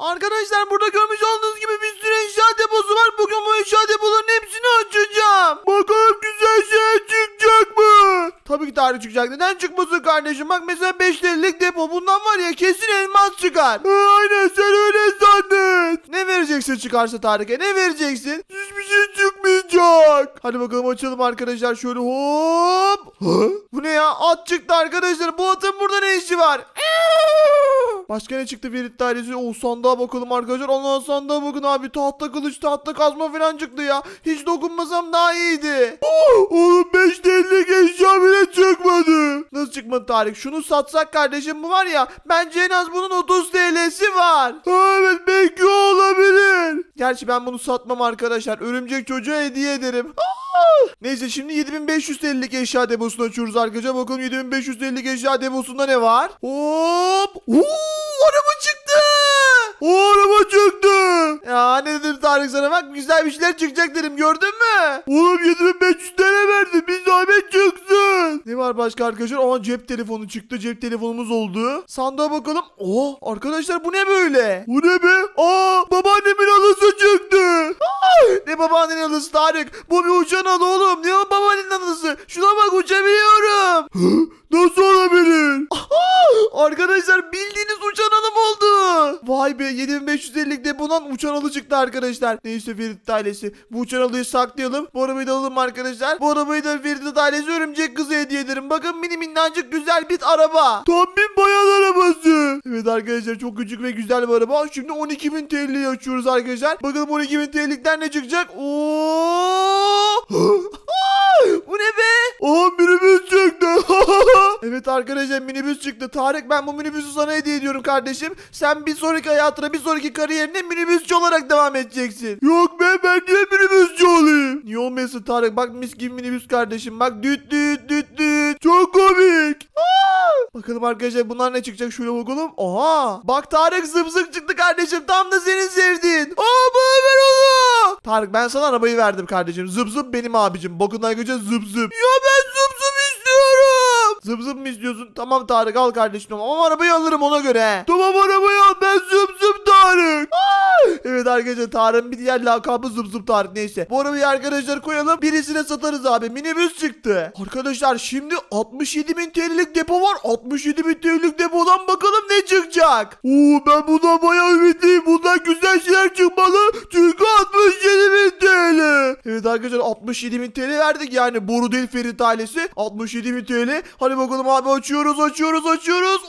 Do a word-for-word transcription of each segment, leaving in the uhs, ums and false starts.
Arkadaşlar burada görmüş olduğunuz gibi bir sürü eşya deposu var. Bugün bu eşya depolarının hepsini açacağım. Bakalım güzel şey çıkacak mı? Tabii ki tarih çıkacak. Neden çıkmasın kardeşim? Bak mesela beş liralık depo. Bundan var ya kesin elmas çıkar. Ha, aynen sen öyle zannet. Ne vereceksin çıkarsa Tarık'a? Ne vereceksin? Hiçbir şey çıkmayacak. Hadi bakalım açalım arkadaşlar. Şöyle hop. Ha? Bu ne ya? At çıktı arkadaşlar. Bu atın burada ne işi var? Başka ne çıktı Ferit dairesi? O sandığa bakalım arkadaşlar. Allah sandığa bakın abi. Tahta kılıç, tahta kazma falan çıktı ya. Hiç dokunmasam daha iyiydi. Oh, oğlum beş ellilik eşya bile çıkmadı. Nasıl çıkmadı Tarık? Şunu satsak kardeşim bu var ya. Bence en az bunun otuz T L'si var. Ha, evet belki olabilir. Gerçi ben bunu satmam arkadaşlar. Örümcek çocuğa hediye ederim. Neyse şimdi yedi bin beş yüz ellilik eşya deposunu açıyoruz arkadaşlar. Bakalım yedi bin beş yüz ellilik eşya deposunda ne var? Hop. Uuu, araba çıktı. O araba çıktı. Ya ne dedim Tarık sana, bak güzel bir şeyler çıkacak dedim, gördün mü? Oğlum yedi bin beş yüz lira verdi, bir zahmet çıksın. Ne var başka arkadaşlar? Aa, cep telefonu çıktı, cep telefonumuz oldu. Sandığa bakalım. Oh arkadaşlar bu ne böyle? Bu ne be? Aa, babaannemin halısı çıktı. Aa, ne babaannenin halısı Tarık? Bu bir uçan halı oğlum. Ne o babaannenin halısı? Şuna bak, uçabiliyorum. Nasıl olabilir? Aha, arkadaşlar bildiğiniz uçan halım oldu. Vay be, yedi bin beş yüz ellilik depodan uçan halı çıktı arkadaşlar. Neyse Ferit ailesi, bu uçan halıyı saklayalım. Bu arabayı da alalım arkadaşlar. Bu arabayı da Ferit ailesi örümcek kızı hediye ederim. Bakın mini minnacık güzel bir araba. Tam bir bayan arabası. Evet arkadaşlar, çok küçük ve güzel bir araba. Şimdi on iki bin T L'yi açıyoruz arkadaşlar. Bakalım on iki bin T L'likten ne çıkacak? Oo! Bu ne be? Aa, minibüs çıktı. Evet arkadaşlar, minibüs çıktı. Tarık, ben bu minibüsü sana hediye ediyorum kardeşim. Sen bir sonraki hayatına, bir sonraki kariyerine minibüsçü olarak devam edeceksin. Yok be, ben niye minibüsçü olayım? Niye olmayasın Tarık? Bak mis gibi minibüs kardeşim. Bak düt düt düt düt. Çok komik. Aa! Bakalım arkadaşlar bunlar ne çıkacak? Şöyle bakalım. Aha. Bak Tarık, zıp zıp çıktı kardeşim. Tam da senin sevdiğin. Aa, bu haber oldu. Tarık, ben sana arabayı verdim kardeşim. Zıp zıp benim abicim. Bakın arkadaşlar, zıp zıp. Ya ben zıp zıp istiyorum. Zıp zıp mı istiyorsun? Tamam Tarık, al kardeşim. Ama arabayı alırım ona göre. Tamam, arabayı al. Ben zıp zıp Tarık. Aa! Evet arkadaşlar, Tarık'ın bir diğer lakabı zıp zıp Tarık. Neyse. Bu arabayı arkadaşlar koyalım. Birisine satarız abi. Minibüs çıktı. Arkadaşlar şimdi altmış yedi bin T L'lik depo var. altmış yedi bin T L'lik depodan bakalım ne çıkacak. Oo, ben bundan bayağı ümitliyim. Bundan güzel şeyler çıkmalı. Çünkü altmış yedi bin T L. Evet arkadaşlar, altmış yedi bin T L verdik. Yani boru değil Ferit ailesi. altmış yedi bin T L. Hadi bakalım abi, açıyoruz açıyoruz açıyoruz.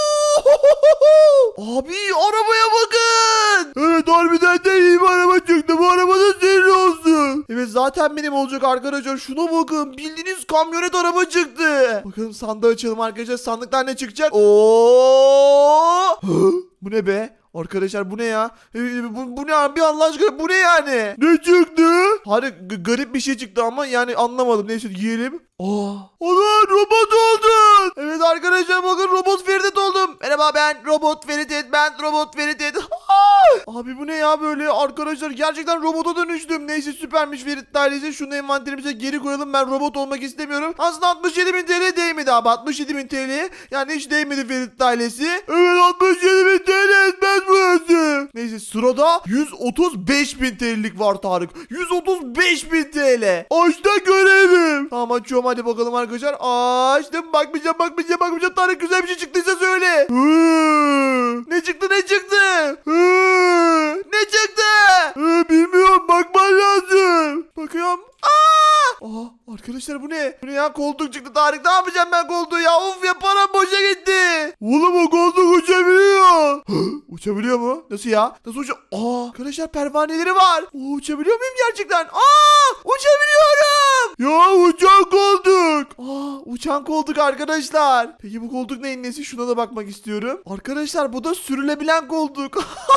Abi arabaya bakın. Evet, harbiden de iyi bir araba çıktı. Bu araba da senin olsun. Evet, zaten benim olacak arkadaşlar. Şuna bakın, bildiğiniz kamyonet araba çıktı. Bakalım sandığı açalım arkadaşlar. Sandıktan ne çıkacak? Oo! Bu ne be? Arkadaşlar bu ne ya? Bu, bu ne abi, Allah aşkına bu ne yani? Ne çıktı? Hani garip bir şey çıktı ama yani anlamadım. Neyse yiyelim. Aa, ulan robot oldun. Evet arkadaşlar bakın, robot Ferit oldum. Merhaba, ben robot Ferit, ben robot Ferit. Abi bu ne ya böyle arkadaşlar, gerçekten robota dönüştüm. Neyse süpermiş Ferit ailesi. Şunu envanterimize geri koyalım, ben robot olmak istemiyorum. Aslında altmış yedi bin T L değmedi abi, altmış yedi bin T L. Yani hiç değmedi Ferit ailesi. Evet, altmış yedi bin T L etmez burası. Neyse sırada yüz otuz beş bin T L'lik var Tarık. yüz otuz beş bin T L. Aç da görelim. Tamam, açıyorum hadi bakalım arkadaşlar. Açtım, bakmayacağım bakmayacağım bakmayacağım. Tarık, güzel bir şey çıktıysa söyle. Hı. Ne çıktı ne çıktı? Hı. Ne çıktı? Hı, bilmiyorum, bakman lazım. Bakıyorum. Aa! Aa, arkadaşlar bu ne? Bu ne ya? Koltuk çıktı Tarık. Ne yapacağım ben koltuğu ya? Of ya, param boşa gitti. Oğlum o koltuk uçabiliyor. Uçabiliyor mu? Nasıl ya? Nasıl uça? Aa, arkadaşlar pervaneleri var. Oo, uçabiliyor muyum gerçekten? Aa, uçabiliyorum. Ya uçan koltuk. Aa, uçan koltuk arkadaşlar. Peki bu koltuk neyin nesi? Şuna da bakmak istiyorum. Arkadaşlar bu da sürülebilen koltuk.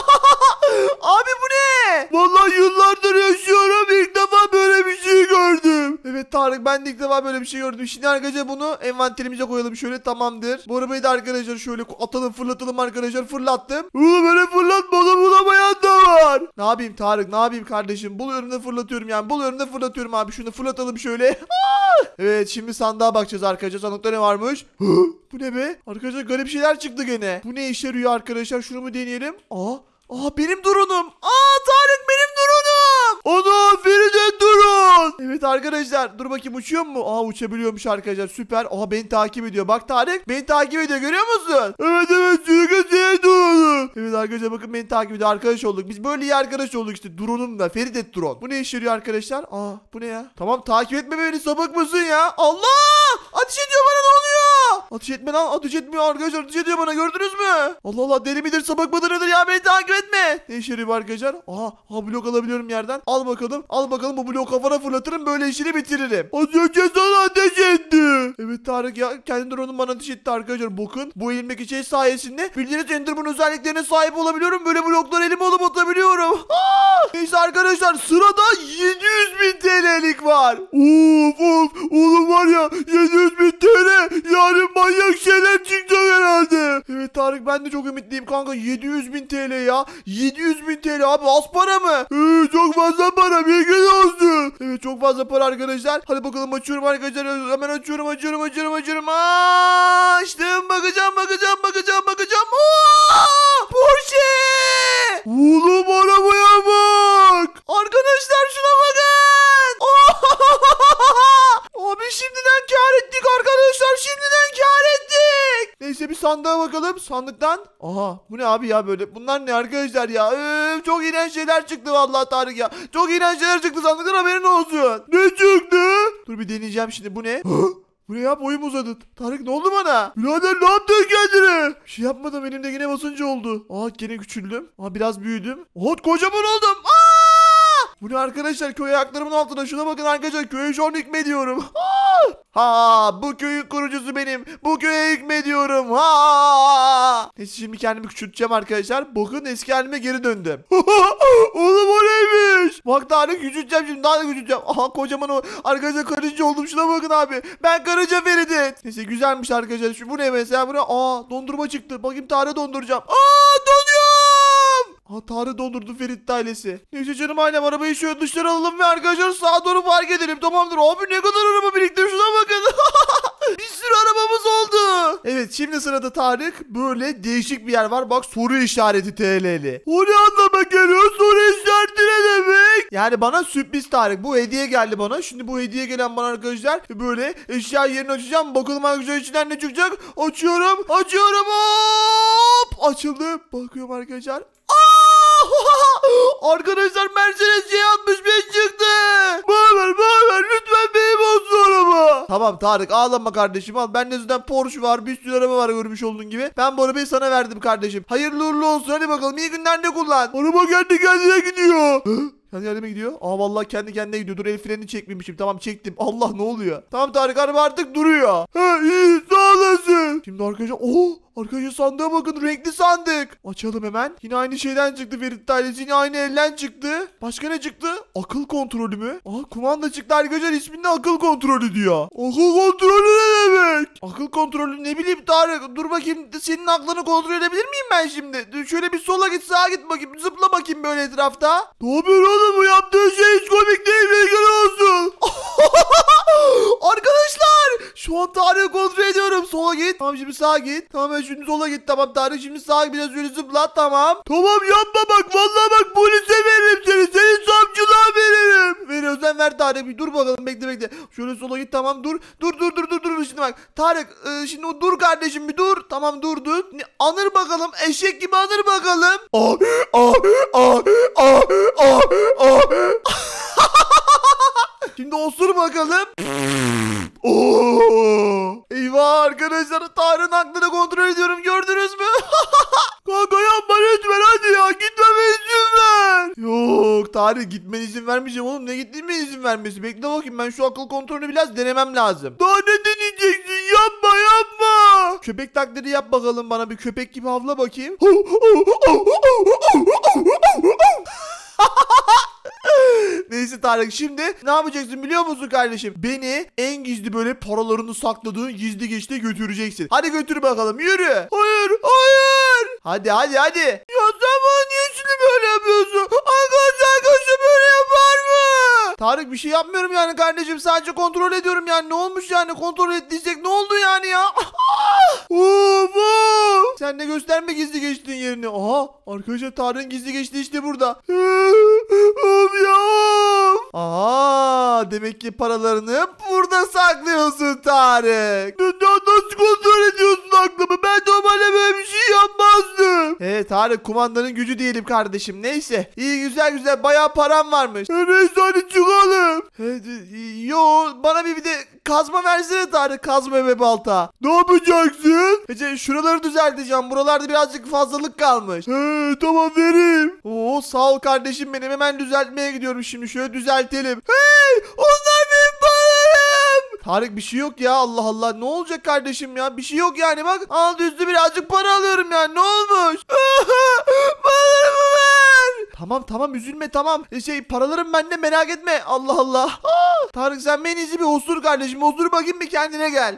Abi bu ne? Vallahi yıllardır yaşıyorum. İlk defa böyle bir şey gördüm. Evet Tarık, ben de ilk defa böyle bir şey gördüm. Şimdi arkadaşlar bunu envanterimize koyalım şöyle, tamamdır. Bu arabayı da arkadaşlar şöyle atalım, fırlatalım arkadaşlar. Fırlattım. Oğlum böyle fırlatmadım, bulamayan da var. Ne yapayım Tarık, ne yapayım kardeşim? Buluyorum da fırlatıyorum yani. Buluyorum da fırlatıyorum abi. Şunu fırlatalım şöyle. Evet, şimdi sandığa bakacağız arkadaşlar. Sandıkta ne varmış? Bu ne be? Arkadaşlar garip şeyler çıktı gene. Bu ne işe yarıyor arkadaşlar? Şunu mu deneyelim? Aa. Aa benim drone'um. Aa Tarık benim drone'um. Ana Feride drone. Evet arkadaşlar dur bakayım uçuyor mu? Aa uçabiliyormuş arkadaşlar süper. Aa beni takip ediyor. Bak Tarık beni takip ediyor görüyor musun? Evet evet çünkü senin drone'um. Evet arkadaşlar bakın beni takip ediyor. Arkadaş olduk. Biz böyle iyi arkadaş olduk işte. Drone'umla Feride drone. Bu ne işe yarıyor arkadaşlar? Aa bu ne ya? Tamam takip etme beni sapık mısın ya? Allah! Ateş ediyor bana ne oluyor? Ateş etme lan ateş etmiyor arkadaşlar. Ateş ediyor bana gördünüz mü? Allah Allah deli midir sapık mıdır nedir ya beni takip etme. Ne işe yarıyor arkadaşlar? Aha, aha blok alabiliyorum yerden. Al bakalım. Al bakalım bu bloğu kafana fırlatırım böyle işini bitiririm. Az önce sana ateş etti. Evet Tarık ya kendi drone'um bana ateş etti arkadaşlar. Bakın bu elimdeki şey sayesinde bildiğiniz Enderman özelliklerine sahip olabiliyorum. Böyle bloklar elime alıp atabiliyorum. Aa! Neyse arkadaşlar sırada yedi yüz bin T L'lik var. Of of oğlum var ya yedi yüz bin T L yani manyak şeyler çıkacak herhalde. Evet Tarık ben de çok ümitliyim kanka yedi yüz bin T L ya. yedi yüz bin T L abi az para mı? Ee, çok fazla para bilgin olsun. Evet çok fazla para arkadaşlar. Hadi bakalım açıyorum arkadaşlar. Hemen açıyorum açıyorum açıyorum açıyorum. Aa, açtım bakacağım bakacağım bakacağım bakacağım. Aa, Porsche. Oğlum arabaya bak. Arkadaşlar şuna bakın. Abi şimdiden kar ettik arkadaşlar. Şimdiden kar ettik. Neyse bir sandığa bakalım. Sandıktan. Aha bu ne abi ya böyle. Bunlar ne arkadaşlar ya. Ee, çok iğrenç şeyler çıktı vallahi Tarık ya. Çok iğrenç şeyler çıktı sandıktan haberin olsun. Ne çıktı? Dur bir deneyeceğim şimdi. Bu ne? Bu ne ya boyum uzadı. Tarık ne oldu bana? Birader ne yaptın kendine? Bir şey yapmadım elimde yine basınca oldu. Aa gene küçüldüm. Aa biraz büyüdüm. Aa kocaman oldum. Aa! Bu ne arkadaşlar köy ayaklarımın altına şuna bakın arkadaşlar köye şu an hükmediyorum. Ha bu köyün kurucusu benim. Bu köye hükmediyorum. Ha. Neyse şimdi kendimi küçülteceğim arkadaşlar. Bakın eski halime geri döndüm. Oğlum o neymiş? Bak daha ne küçülteceğim şimdi daha da küçülteceğim. Aha kocaman o. Arkadaşlar karınca oldum şuna bakın abi. Ben karınca Feridit. Neyse güzelmiş arkadaşlar. Şu bu ne mesela bu ne? Aa dondurma çıktı. Bakayım Tarık'ı donduracağım. Aa donuyorum. Ha Tarık dondurdu Ferit ailesi. Neyse canım ailem arabayı şöyle dışarı alalım ve arkadaşlar sağa doğru park edelim. Tamamdır abi ne kadar araba birikti şuna bakın. Bir sürü arabamız oldu. Evet şimdi sırada Tarık böyle değişik bir yer var. Bak soru işareti T L'li. O ne anlama geliyor soru işareti ne demek? Yani bana sürpriz Tarık. Bu hediye geldi bana. Şimdi bu hediye gelen bana arkadaşlar böyle eşya yerini açacağım. Bakalım arkadaşlar içinden ne çıkacak. Açıyorum. Açıyorum. Hop. Açıldı. Bakıyorum arkadaşlar. Arkadaşlar Mercedes C altmış beş çıktı. Bana ver bana ver lütfen benim olsun araba. Tamam Tarık ağlama kardeşim al. Bende zaten Porsche var bir sürü araba var görmüş olduğun gibi. Ben bu arabayı sana verdim kardeşim. Hayırlı uğurlu olsun hadi bakalım iyi günler de kullan. Araba kendi kendine gidiyor. Kendi kendime gidiyor. Aa vallahi kendi kendine gidiyor. Dur el frenini çekmemişim. Tamam çektim. Allah ne oluyor? Tamam Tarık araba artık duruyor. He iyi sağ olasın. Şimdi arkadaşlar ooo arkadaşlar sandığa bakın renkli sandık. Açalım hemen. Yine aynı şeyden çıktı Ferit ailesi. Yine aynı elden çıktı. Başka ne çıktı? Akıl kontrolü mü? Aa kumanda çıktı arkadaşlar isminde akıl kontrolü diyor. Akıl kontrolü ne demek? Akıl kontrolü ne bileyim Tarık. Dur bakayım senin aklını kontrol edebilir miyim ben şimdi? Dur, şöyle bir sola git sağa git bakayım. Zıpla bakayım böyle etrafta. Ne yapıyorsun oğlum bu yaptığın şey hiç komik değil bilgin olsun. Arkadaşlar şu an Tarık'ı kontrol ediyorum. Sola git. Tamam şimdi sağa git. Tamam şimdi sola git. Tamam Tarık şimdi sağa biraz öyle zıpla. Tamam. Tamam yapma bak. Vallahi bak polise veririm seni. Senin savcılığa veririm. Veriyorsan ver Tarık bir dur bakalım. Bekle bekle. Şöyle sola git tamam dur. Dur dur dur dur dur. Şimdi bak. Tarık e, şimdi o dur kardeşim bir dur. Tamam durdun. Anır bakalım. Eşek gibi anır bakalım. Ah ah ah ah ah ah. Şimdi osur bakalım. Oo! Eyvah arkadaşlar Tarık'ın aklını kontrol ediyorum gördünüz mü? Kanka yapma lütfen hadi ya gitmeme izin ver. Yok Tarık gitmene izin vermeyeceğim oğlum ne gittiğime izin vermesi. Bekle bakayım ben şu akıl kontrolünü biraz denemem lazım. Daha ne deneyeceksin yapma yapma. Köpek taklidi yap bakalım bana bir köpek gibi havla bakayım. Neyse Tarık şimdi ne yapacaksın biliyor musun kardeşim? Beni en gizli böyle paralarını sakladığın gizli geçte götüreceksin. Hadi götür bakalım yürü. Hayır hayır. Hadi hadi hadi. Ya sen bana niye şimdi böyle yapıyorsun? Arkadaşlar arkadaşlar böyle yapar mı? Tarık bir şey yapmıyorum yani kardeşim sadece kontrol ediyorum yani ne olmuş yani kontrol ettiysek ne oldu yani ya? Of of. Sen de gösterme gizli geçtiğin yerini. Aha arkadaşlar Tarık'ın gizli geçtiği işte burada. Of ya of. Aha demek ki paralarını burada saklıyorsun Tarık. Nasıl kontrol ediyorsun aklımı? Ben normalde böyle bir şey yapmazdım. Evet Tarık kumandanın gücü diyelim kardeşim. Neyse iyi güzel güzel bayağı param varmış. Neyse hadi çıkalım. Yo bana bir, bir de kazma versene Tarık, kazma ve balta. Ne yapacaksın? İşte şuraları düzelteceğim. Buralarda birazcık fazlalık kalmış. He tamam vereyim. Oo sağ ol kardeşim benim. Hemen düzeltmeye gidiyorum şimdi. Şöyle düzeltelim. Hey onlar benim paralarım. Tarık bir şey yok ya, Allah Allah. Ne olacak kardeşim ya? Bir şey yok yani bak. Al üstü birazcık para alıyorum ya. Ne olmuş? Paralarımı ver. Tamam tamam üzülme tamam. E, şey paralarım bende, merak etme. Allah Allah. Aa, Tarık sen en iyisi bir osur kardeşim. Osur bakayım bir kendine gel.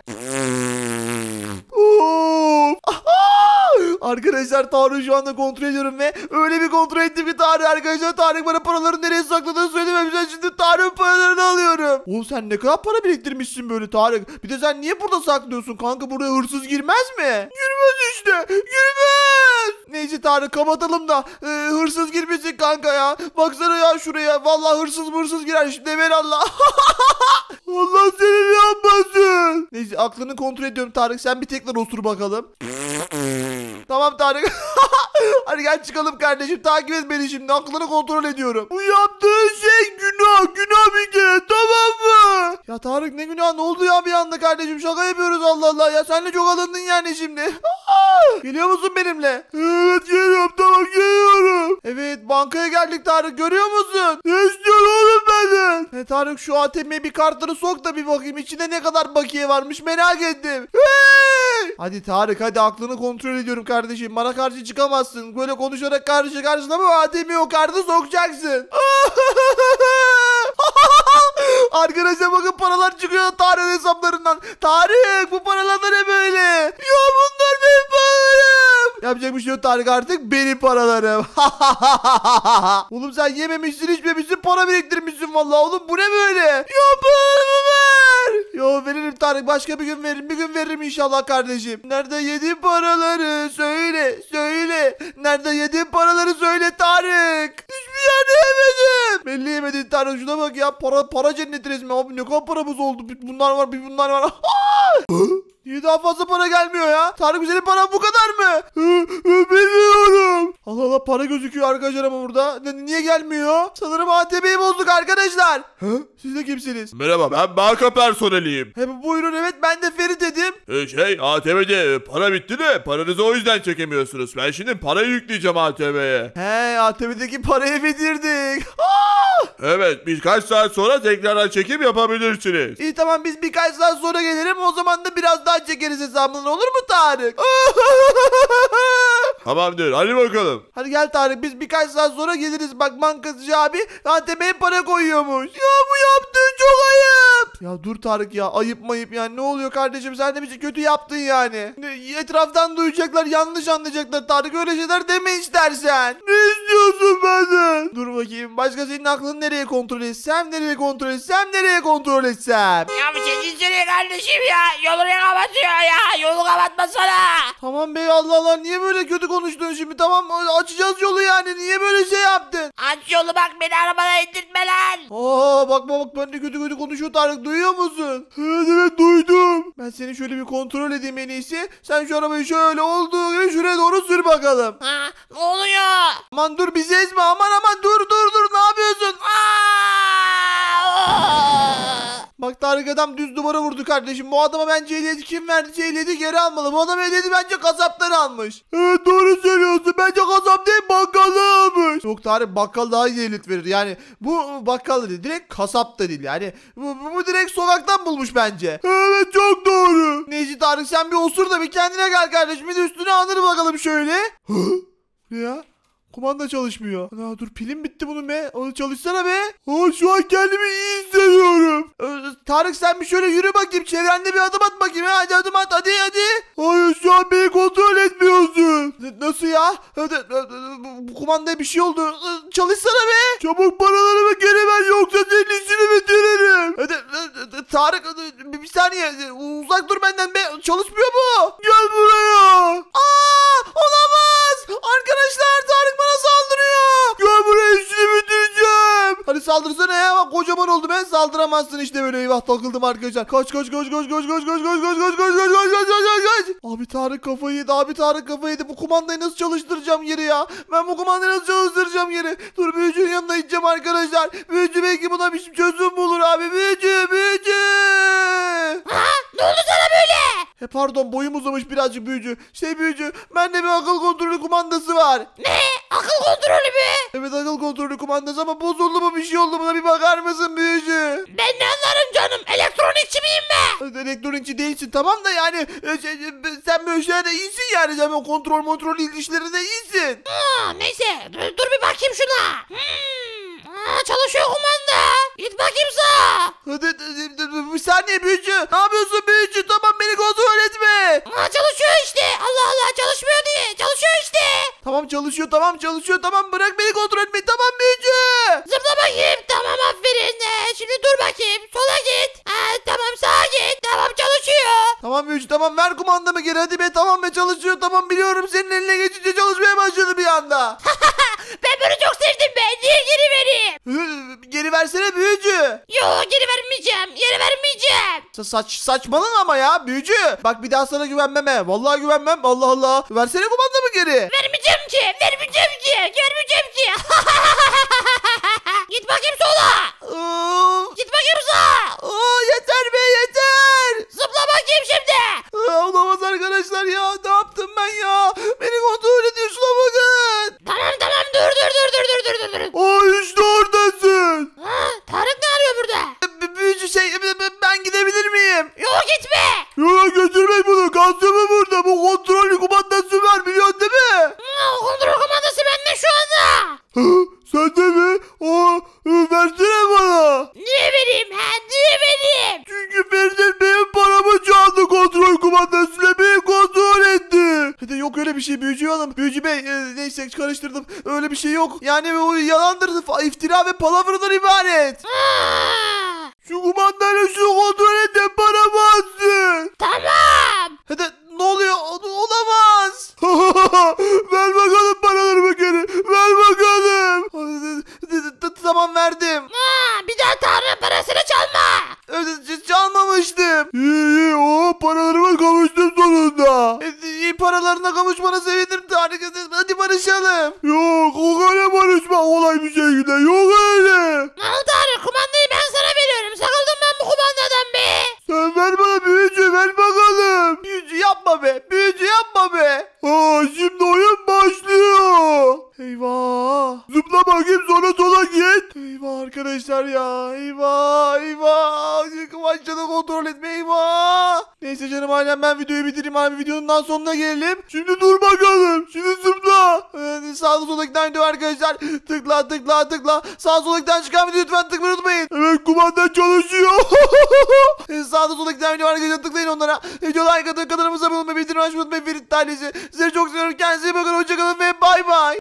Arkadaşlar Tarık şu anda kontrol ediyorum ve öyle bir kontrol ettim ki Tarık arkadaşlar Tarık bana paraları nereye sakladığını söylememişler. Şimdi Tarık'ın paralarını alıyorum. Oğlum sen ne kadar para biriktirmişsin böyle Tarık. Bir de sen niye burada saklıyorsun kanka, buraya hırsız girmez mi? Girmez işte girmez. Neyse Tarık kapatalım da e, hırsız girmesin kanka ya. Baksana ya şuraya, vallahi hırsız hırsız girer şimdi Allah. Allah seni yapmasın. Neyse aklını kontrol ediyorum Tarık, sen bir tekrar osur bakalım. Tamam Tarık. Hadi gel çıkalım kardeşim, takip et beni şimdi, aklını kontrol ediyorum. Bu yaptığın şey günah günah bir kere, tamam mı? Ya Tarık ne günah, ne oldu ya bir anda kardeşim, şaka yapıyoruz Allah Allah ya, sen de çok alındın yani şimdi. Geliyor musun benimle? Evet geliyorum, tamam geliyorum. Evet bankaya geldik Tarık, görüyor musun? Ne istiyorsun oğlum benden? E, Tarık şu A T M'ye bir kartını sok da bir bakayım içinde ne kadar bakiye varmış, merak ettim. Hey! Hadi Tarık hadi, aklını kontrol ediyorum kardeşim, bana karşı çıkamazsın. Böyle konuşarak karşı karşına mı A T M'ye o kartı sokacaksın. Arkadaşlar bakın paralar çıkıyor Tarık'ın hesaplarından. Tarık bu paralar ne böyle? Ya bunlar benim paralarım. Yapacak bir şey yok Tarık, artık benim paralarım. Oğlum sen yememişsin içmemişsin, para biriktirmişsin vallahi oğlum, bu ne böyle? Ya paramı ver. Yo veririm Tarık, başka bir gün veririm, bir gün veririm inşallah kardeşim. Nerede yediğin paraları söyle söyle. Nerede yediğin paraları söyle Tarık. Hiçbir yerde yemedim. Belli yemedin Tarık, şuna bak ya, para para cenneti resmi abi, ne kadar paramız oldu. Bunlar var bir bunlar var. Niye daha fazla para gelmiyor ya? Tarık senin paran bu kadar mı? Bilmiyorum. Allah Allah para gözüküyor arkadaşlar ama burada. Niye gelmiyor? Sanırım A T M'yi bozduk arkadaşlar. Hı? Siz de kimsiniz? Merhaba, ben banka personeliyim. He, buyurun evet, ben de Ferit dedim. Ee, şey A T M'de para bitti de paranızı o yüzden çekemiyorsunuz. Ben şimdi parayı yükleyeceğim A T M'ye. He, A T M'deki parayı bitirdik. Evet, birkaç saat sonra tekrardan çekim yapabilirsiniz. İyi tamam, biz birkaç saat sonra gelirim, o zaman da biraz daha çekeriz hesabını, olur mu Tarık? Tamamdır, hadi bakalım. Hadi gel Tarık, biz birkaç saat sonra geliriz. Bak bankacı abi A T M'ye para koyuyormuş. Ya bu yaptığın çok ayıp. Ya dur Tarık ya, ayıp mayıp yani, ne oluyor kardeşim, sen de bir şey kötü yaptın yani. Etraftan duyacaklar, yanlış anlayacaklar Tarık, öyle şeyler deme istersen. Ne istiyorsun benden? Dur bakayım, başka senin aklını nereye kontrol etsem, nereye kontrol etsem, nereye kontrol etsem. Ya bir çekin şuraya kardeşim ya. Yolu ne kapatıyor ya. Yolu kapatmasana. Tamam bey, Allah Allah, niye böyle kötü konuştun şimdi? Tamam açacağız yolu yani, niye böyle şey yaptın? Aç yolu bak, beni arabada indirtme lan. Aa bakma bak, ben de kötü kötü konuşuyor Tarık, duyuyor musun? Evet evet duydum. Ben seni şöyle bir kontrol edeyim en iyisi. Sen şu arabayı şöyle olduğu gibi şuraya doğru sür bakalım. Ha, ne oluyor? Aman dur bizi ezme, aman aman dur dur dur, ne yapıyorsun? Aa! Bak Tarık adam düz duvara vurdu kardeşim. Bu adama bence ehliyeti kim verdi? Ehliyeti geri almalı. Bu adam ehliyeti bence kasaptan almış. Evet doğru söylüyorsun. Bence kasap değil, bakkaldan almış. Yok Tarık, bakkal daha iyi ehliyet verir. Yani bu bakkal değil, direkt kasap da değil. Yani bu, bu direkt sokaktan bulmuş bence. Evet çok doğru. Neyse Tarık sen bir osur da bir kendine gel kardeşim. Bir de üstüne anır bakalım şöyle. Ne ya? Kumanda çalışmıyor. Ana dur, pilim bitti bunun be. Onu çalışsana be. Aa, şu an kendimi iyi hissediyorum. Ee, Tarık sen bir şöyle yürü bakayım. Çevrende bir adım at bakayım. Ha. Hadi adım at, hadi hadi. Hayır şu an beni kontrol etmiyorsun. N- nasıl ya? Hadi, bu kumandaya bir şey oldu. Ee, çalışsana be. Çabuk paralarımı geri ver, yoksa senin işini bitiririm. Hadi, e, Tarık bir, bir saniye. Uzak dur benden be. Çalışmıyor mu? Gel buraya. Aa, saldırsana ya. Bak kocaman oldu, ben saldıramazsın işte böyle. Eyvah takıldım arkadaşlar. Kaç kaç kaç kaç kaç kaç kaç kaç kaç kaç kaç kaç kaç kaç kaç kaç kaç. Abi Tarık kafayı yedi. Abi Tarık kafayı yedi. Bu kumandayı nasıl çalıştıracağım yeri ya? Ben bu kumandayı nasıl çalıştıracağım yeri? Dur büyücünün yanına gideceğim arkadaşlar. Büyücü belki buna bir çözüm bulur abi. Büyücü büyücü. Ha? Ne oldu sana böyle? He pardon, boyum uzamış birazcık büyücü. Şey büyücü, bende bir akıl kontrolü kumandası var. Ne? Akıl kontrolü mü? Evet akıl kontrolü kumandası ama bozuldu mu, bir şey oldu, buna bir bakar mısın büyücü? Ben ne anlarım canım? Elektronikçi miyim ben? Elektronikçi değilsin tamam da yani e, şey, e, sen böyle şeylerde iyisin yani, sen o kontrol kontrol işlerinde iyisin. Aa, neyse dur, dur bir bakayım şuna. Hmm. Aa, çalışıyor kumanda. Git bakayım sağa. Hadi, hadi, hadi, bir saniye büyücü. Ne yapıyorsun büyücü? Tamam beni kontrol etme. Aa, çalışıyor işte. Allah Allah, çalışmıyor diye. Çalışıyor işte. Tamam çalışıyor, tamam çalışıyor, tamam bırak beni kontrol etmeyi, tamam büyücü. Zıpla bakayım. Tamam aferin. Ee, şimdi dur bakayım. Sola git. Aa, tamam sağa git. Tamam çalışıyor. Tamam büyücü tamam, ver kumandamı geri hadi be, tamam be çalışıyor, tamam biliyorum, senin eline geçince çalışmaya başladı bir anda. Ben bunu çok sevdim be. Niye geri vereyim? Hı, geri versene büyücü. Yo, geri vermeyeceğim. Geri vermeyeceğim. Sa- Saç saçmalama ama ya büyücü. Bak bir daha sana güvenmem he. Vallahi güvenmem. Allah Allah. Versene kumandamı geri. Vermeyeceğim ki. Vermeyeceğim ki. Vermeyeceğim ki. Git bakayım sola. Aa, Git bakayım sağa. aa, yeter be yeter. Zıpla bakayım şimdi. Aa, olamaz arkadaşlar ya. Ne yaptım ben ya? Beni kontrol ediyor, şuna bakın. Tamam tamam dur dur dur dur dur dur dur dur. Aa işte oradasın. Ha, Tarık ne arıyor burada? B- büyücü şey b- ben gidebilir miyim? Yo gitme. Ya götürmeyin bunu. Kalsın burada? Bu kontrol kumandası var, biliyorsun değil mi? Ha, kontrol komandası bende şu anda. Hı, sen de mi? Aa, versene bana. Niye vereyim ha? Niye vereyim? Çünkü Feride benim paramı çaldı, kontrol kumandasıyla beni kontrol etti. Hadi yok öyle bir şey büyücü hanım. Büyücü bey e, neyse karıştırdım. Öyle bir şey yok. Yani o yalandır, fa- iftira ve palavradan ibaret. Aa, Şu kumandayla şunu kontrol et de paramı alsın. tamam. Hadi ne oluyor? O- Olamaz. Ver bakalım paralarımı geri. Ver bakalım. Tamam verdim. Ha, bir daha Tarık'ın parasını çalma. Öyle çalmamıştım. İyi iyi, o paralarıma kavuştum sonunda. E, iyi paralarına kavuşmana sevindim Tarık. Hadi barışalım. Yok o öyle barışma olay bir şekilde. Yok öyle. Al Tarık, kumandayı ben sana veriyorum. Sakıldım ben bu kumandadan be. Sen ver bana büyücü, ver bakalım. Büyücü yapma be. Büyücü yapma be. Aa, şimdi oyun başlıyor. Eyvah. Zıpla bakayım sonra sola git. Eyvah arkadaşlar ya. Eyvah eyvah. Başladı kontrol etme, eyvah. Neyse canım ailem, ben videoyu bitireyim abi. Videonun daha sonuna gelelim. Şimdi dur bakalım. Şimdi zıpla. Ee, sağda sola giden video arkadaşlar. Tıkla tıkla tıkla. Sağ sola giden çıkan video lütfen tıklamayı unutmayın. Evet kumanda çalışıyor. Ee, sağda sola giden video arkadaşlar, tıklayın onlara. Video like atın, kanalımıza abone olmayı, bildirim açmayı unutmayın. Ferit ailesi. Sizleri çok seviyorum. Kendinize iyi bakın. Hoşçakalın ve bay bay.